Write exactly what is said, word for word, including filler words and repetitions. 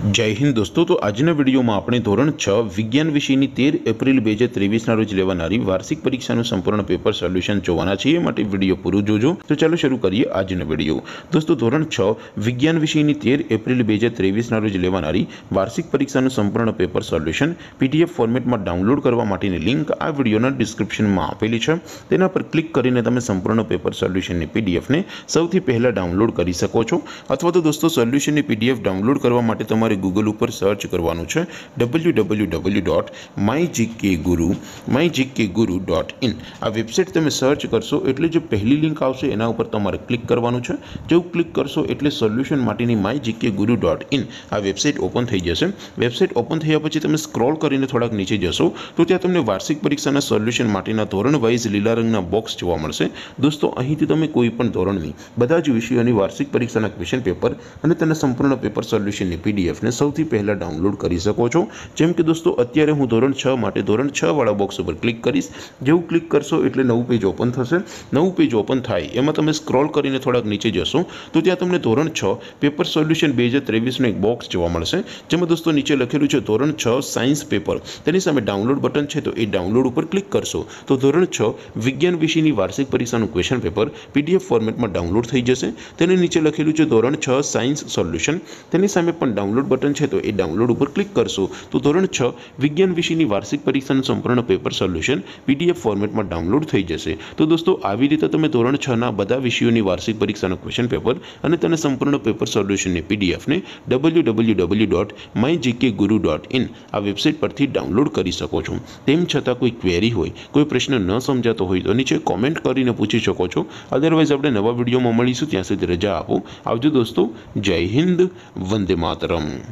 जय हिंद दोस्तों। तो आज वीडियो में आपणे धोरण छ विज्ञान विषयनी तेर एप्रिल બે હજાર ત્રેવીસ ना रोज लेवानारी वार्षिक परीक्षाનું संपूर्ण पेपर सोल्यूशन જોવાના છીએ। માટે વિડીયો પૂરો જોજો। તો ચાલો શરૂ કરીએ આજનો વિડીયો। दोस्तों ધોરણ छ વિજ્ઞાન વિષયની તેર એપ્રિલ બે હજાર ત્રેવીસ ના રોજ લેવાનારી વાર્ષિક પરીક્ષાનું સંપૂર્ણ પેપર સોલ્યુશન પીડીએફ ફોર્મેટમાં ડાઉનલોડ કરવા માટેની લિંક આ વિડીયોના ડિસ્ક્રિપ્શનમાં આપેલી છે। તેના પર ક્લિક કરીને તમે સંપૂર્ણ પેપર સોલ્યુશનની પીડીએફને સૌથી પહેલા ડાઉનલોડ કરી શકો છો। અથવા તો દોસ્તો સોલ્યુશનની પીડીએફ ડાઉનલોડ કરવા માટે તમારે गूगल पर सर्च करवानुं छे W W W dot my GK guru my GK guru dot in. आ वेबसाइट तमे सर्च करशो एटले जो पहली लिंक आवशे एना उपर तमारे क्लिक करवानुं छे। जो क्लिक करशो एटले सोल्यूशन माटेनी my GK guru dot in आ वेबसाइट ओपन थई जशे। वेबसाइट ओपन थया पछी तमे स्क्रॉल करीने थोड़ाक नीचे जशो तो त्यां तमने वार्षिक परीक्षाना सोल्यूशन माटेना धोरण वाइज लीला रंगना बॉक्स जोवा मळशे। दोस्तों અહીંથી તમે કોઈ પણ ધોરણની બધા જ વિષયોની વાર્ષિક પરીક્ષાના ક્વેશ્ચન પેપર અને તેના સંપૂર્ણ પેપર સોલ્યુશનની પીડીએફ ने સૌથી પહેલા ડાઉનલોડ કરી શકો છો। જેમ કે દોસ્તો અત્યારે હું ધોરણ છ માટે ધોરણ છ વાળા બોક્સ ઉપર ક્લિક કરીશ। જેવું ક્લિક કરશો એટલે નવું પેજ ઓપન થશે। નવું પેજ ઓપન થાય એમાં તમે સ્ક્રોલ કરીને થોડાક નીચે જશો તો ત્યાં તમને ધોરણ છ પેપર સોલ્યુશન બે હજાર ત્રેવીસનું એક બોક્સ જોવા મળશે। જેમાં દોસ્તો નીચે લખેલું છે ધોરણ છ સાયન્સ પેપર। તેની સામે ડાઉનલોડ બટન છે તો એ ડાઉનલોડ ઉપર ક્લિક કરશો તો ધોરણ છ વિજ્ઞાન વિષયની વાર્ષિક પરીક્ષાનું ક્વેશ્ચન પેપર પીડીએફ ફોર્મેટમાં ડાઉનલોડ થઈ જશે। તેની નીચે લખેલું છે ધોરણ છ સાયન્સ સોલ્યુશન। તેની સામે પણ ડાઉનલોડ बटन है तो ये डाउनलोड पर क्लिक करशो तो धोरण छ विज्ञान विषयनी वार्षिक परीक्षा संपूर्ण पेपर सोल्यूशन पीडीएफ फॉर्मेट में डाउनलोड थई जशे। तो दोस्तों આવી રીતે તમે ધોરણ છ ના બધા વિષયોની વાર્ષિક પરીક્ષાનો ક્વેશ્ચન પેપર અને તેના સંપૂર્ણ પેપર સોલ્યુશનની પીડીએફ ને W W W dot my GK guru dot in આ વેબસાઇટ પરથી ડાઉનલોડ કરી શકો છો। તેમ છતાં કોઈ ક્વેરી હોય, કોઈ પ્રશ્ન ન સમજાતો હોય તો નીચે કોમેન્ટ કરીને પૂછી શકો છો। અધરવાઇઝ આપણે નવા વિડીયોમાં મળીશું। ત્યાં સુધી રજા આપો। આવજો દોસ્તો। જય હિન્દ, વંદે માતરમ।